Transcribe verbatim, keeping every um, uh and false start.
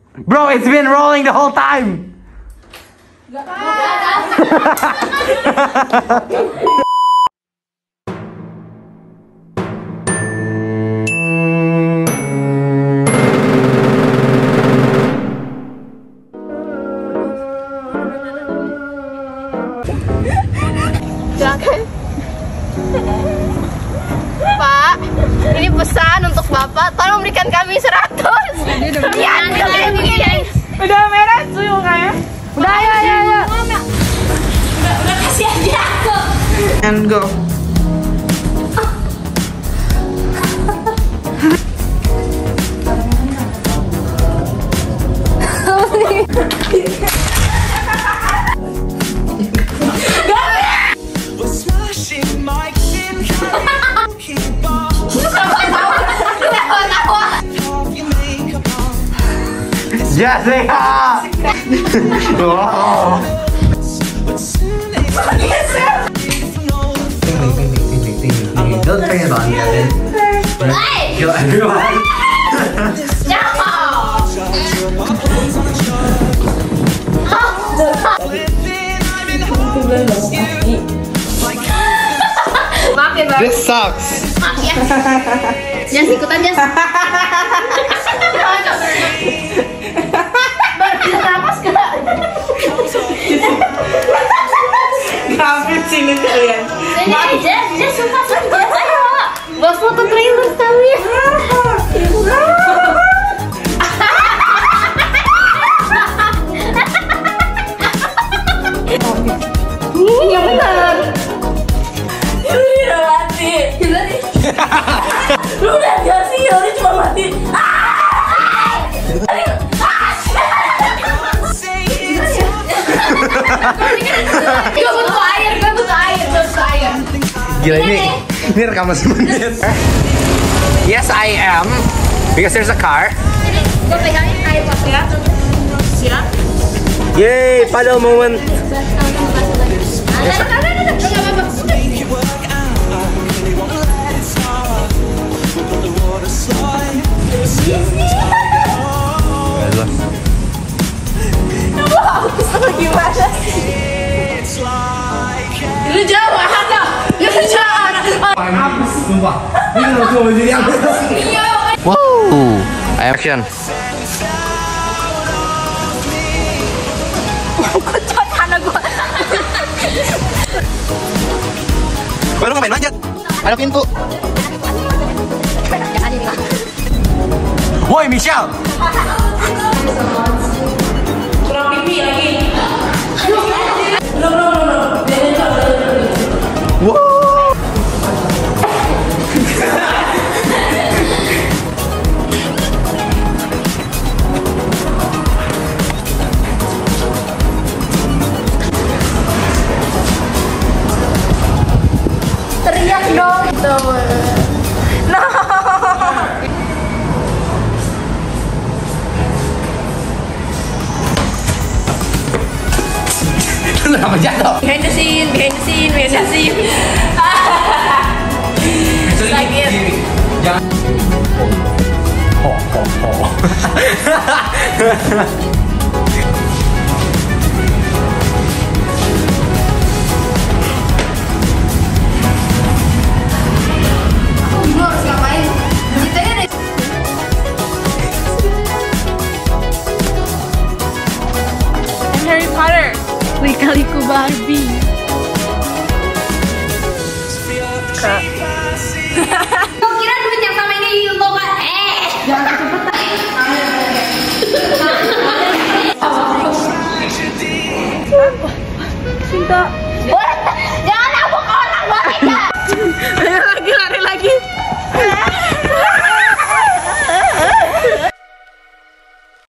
Bro, it's been rolling the whole time. Silakan. Pak, ini pesan untuk Bapak, tolong berikan kami seratus. Iya, udah merah cuy mukanya. Udah, ayo, ayo, ayo. Udah, udah kasih aja aku. And go. Jessica! Wow! Don't bring it on, Gavin. Kill everyone. This sucks! Jas, ikutan Jas. Bernapas gak? Ngapain sini kalian? Ini Jas, Jas suka saja. Ayo, buat foto trailer kali. Yang benar. Yuri udah mati. Lu lihat gak sih Yuri cuma mati. Gue butuh air, gue butuh air, gue butuh air. Gila ini, ini rekaman semenit. Yes, I am. Because there's a car. Jadi gue pegangin air pas ya. Siap. Yay, paddle moment. Ada, ada, ada, ada. Gak apa-apa. Gimana sih? Lu jauh, ada. Lu jauh. Habis, sumpah. Ini kalau cuma jadi aku. Wow, action. Kocok anak gue. Baru ngapain manjat? Ada pintu. Woi, Michelle. Kurang pipi lagi. Belum, belum, belum. Jangan coba. Wow. Teriak dong. No. Lu kenapa jatuh? Behind the scene, behind the scene, behind the scene. Sakit. Jangan. Ho ho ho. Lu harus ngapain? Ceritanya deh. Harry Potter. Lika-liku Barbie. Kak.